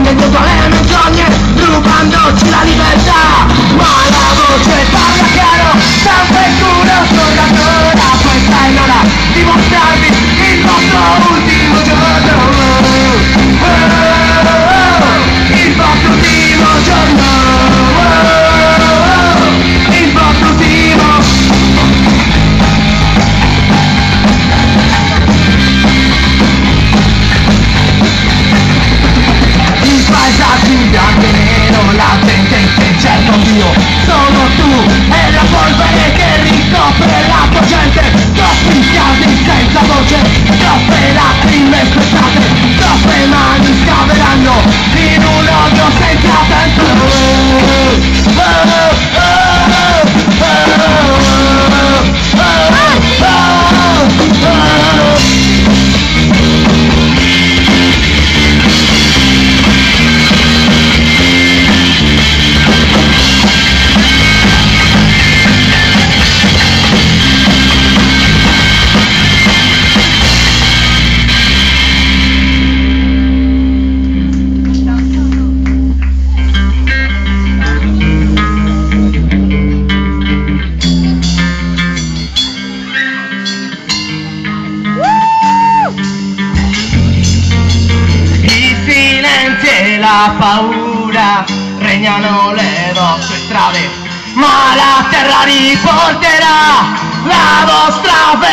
venduto le menzogne, rubandoci la libertà. Ma la voce parla chiaro, sempre culo soldatura. Questa è l'ora di mostrarvi il vostro ultimo giorno. Il vostro ultimo giorno. Il vostro ultimo. Il paesaggio in bianco e nero, la gente che cerca un Dio. Sono tu e la polvere che ricopre la tua gente. Troppi casi senza voce, troppe lacrime spettate, troppe mani scaveranno in un odio senza tempo. La paura regnano le vostre strade, ma la terra riporterà la vostra